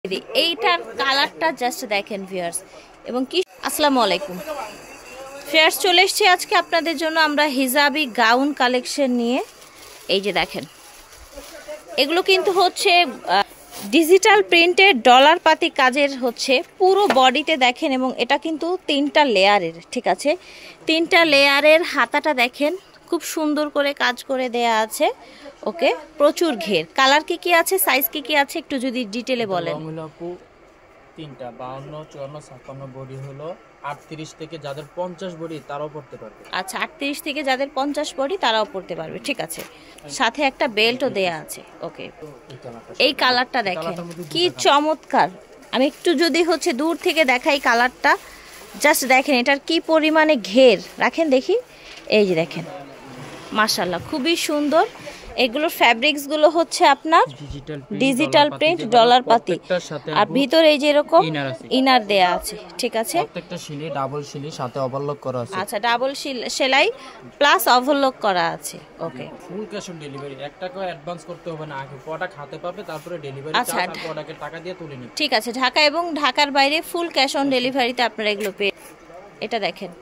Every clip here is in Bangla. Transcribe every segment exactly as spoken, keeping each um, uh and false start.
এইটার কালারটা জাস্ট দেখেন ভিউয়ার্স এবং কি আসসালামু আলাইকুম ভিউয়ার্স, চলে এসেছি আজকে আপনাদের জন্য আমরা হিজাবি গাউন কালেকশন নিয়ে। এই যে দেখেন, এগুলো কিন্তু হচ্ছে ডিজিটাল প্রিন্টের ডলার পাতি কাজের, হচ্ছে পুরো বডিতে দেখেন এবং এটা কিন্তু তিনটা লেয়ারের, ঠিক আছে, তিনটা লেয়ারের। হাতাটা দেখেন খুব সুন্দর করে কাজ করে দেয়া আছে। ওকে, প্রচুর ঘের। কালার কি কি আছে, সাইজ কি কি আছে, একটু যদি ডিটেলে বলেন। তিনটা বাউন্ন, চুয়ান্ন, ছাপ্পান্ন বডি হলো আটত্রিশ থেকে যাদের পঞ্চাশ বডি তারাও পড়তে পারবে। আচ্ছা, আটত্রিশ থেকে যাদের পঞ্চাশ বডি তারাও পড়তে পারবে, ঠিক আছে। সাথে একটা বেল্টও দেয়া আছে। ওকে, এই কালারটা দেখেন কি চমৎকার। আমি একটু যদি হচ্ছে দূর থেকে দেখাই কালারটা, জাস্ট দেখেন এটার কি পরিমাণে ঘের। রাখেন দেখি, এই যে দেখেন, মাশাআল্লাহ খুবই সুন্দর। এগুলোর ফ্যাব্রিক্স গুলো হচ্ছে আপনার ডিজিটাল প্রিন্ট ডলার পাতি, আর ভিতরে এই যে এরকম ইনার দেয়া আছে, ঠিক আছে। প্রত্যেকটা সিলি ডাবল সিলি সাথে ওভারলক করা আছে। আচ্ছা, ডাবল সেলাই প্লাস ওভারলক করা আছে। Okay, full cash on delivery, এক টাকাও অ্যাডভান্স করতে হবে না, আগে প্রোডাক্ট হাতে পাবে তারপরে ডেলিভারি চার্জ আর প্রোডাক্টের টাকা দিয়ে তুলে নিবে। ঠিক আছে, ঢাকা এবং ঢাকার বাইরে ফুল ক্যাশ অন ডেলিভারিতে আপনারা এগুলো পেয়ে। এটা দেখেন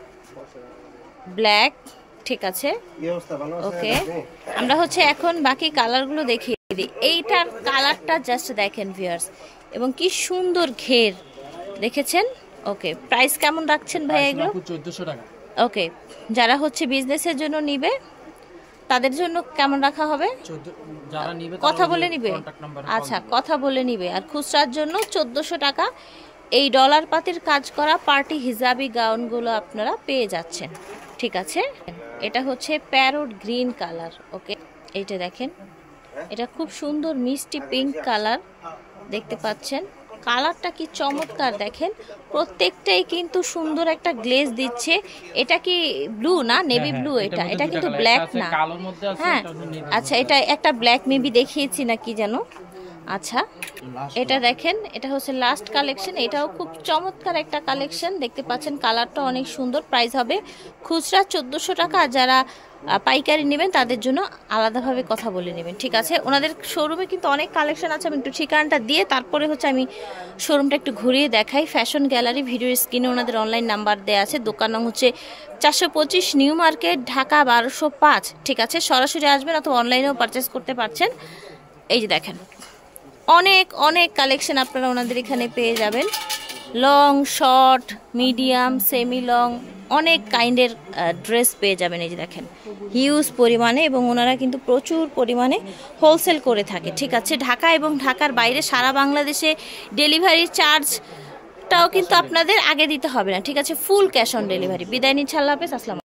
ব্ল্যাক, ঠিক আছে। ওকে, আমরা হচ্ছে এখন বাকি কালারগুলো দেখিয়ে দিই। এইটার কালারটা জাস্ট দেখেন ভিউয়ার্স এবং কি সুন্দর ঘের, দেখেছেন। ওকে, প্রাইস কেমন রাখছেন ভাই এগুলো? চৌদ্দশো টাকা। ওকে, যারা হচ্ছে বিজনেসের জন্য নিবে তাদের জন্য কেমন রাখা হবে? যারা নিবে কথা বলে নিবে। আচ্ছা, কথা বলে নিবে। আর খুচরার জন্য চোদ্দশো টাকা এই ডলার পাতির কাজ করা পার্টি হিজাবি গাউনগুলো আপনারা পেয়ে যাচ্ছেন, ঠিক আছে। এটা হচ্ছে প্যারোট গ্রিন কালার। ওকে, এইটা দেখেন, এটা খুব সুন্দর মিষ্টি পিঙ্ক কালার, দেখতে পাচ্ছেন। কালারটা কি চমৎকার দেখেন, প্রত্যেকটাই কিন্তু সুন্দর একটা গ্লেজ দিচ্ছে। এটা কি ব্লু না, নেভি ব্লু? এটা এটা কিন্তু ব্ল্যাক না, হ্যাঁ। আচ্ছা, এটা একটা ব্ল্যাক মেবি দেখিয়েছি না কি যেন। আচ্ছা, এটা দেখেন, এটা হচ্ছে লাস্ট কালেকশন। এটাও খুব চমৎকার একটা কালেকশন, দেখতে পাচ্ছেন। কালারটা অনেক সুন্দর। প্রাইস হবে খুচরা চোদ্দোশো টাকা, আর যারা পাইকারি নেবেন তাদের জন্য আলাদাভাবে কথা বলে নেবেন, ঠিক আছে। ওনাদের শোরুমে কিন্তু অনেক কালেকশন আছে। আমি একটু ঠিকানাটা দিয়ে তারপরে হচ্ছে আমি শোরুমটা একটু ঘুরিয়ে দেখাই। ফ্যাশন গ্যালারি, ভিডিওর স্ক্রিনে ওনাদের অনলাইন নাম্বার দেওয়া আছে। দোকান নাম হচ্ছে চারশো পঁচিশ নিউ মার্কেট, ঢাকা বারোশো পাঁচ, ঠিক আছে। সরাসরি আসবেন অথবা অনলাইনেও পারচেস করতে পারছেন। এই যে দেখেন, অনেক অনেক কালেকশন আপনারা ওনাদের এখানে পেয়ে যাবেন। Long, short, medium, semi long, অনেক কাইন্ডের ড্রেস পেয়ে যাবেন। এই যে দেখেন, হিউজ পরিমাণে, এবং ওনারা কিন্তু প্রচুর পরিমাণে হোলসেল করে থাকে, ঠিক আছে। ঢাকা এবং ঢাকার বাইরে সারা বাংলাদেশে ডেলিভারি চার্জটাও কিন্তু আপনাদের আগে দিতে হবে না, ঠিক আছে। Full cash on delivery. বিদায় নিচ্ছি, আল্লাহ হাফেজ, আসসালাম।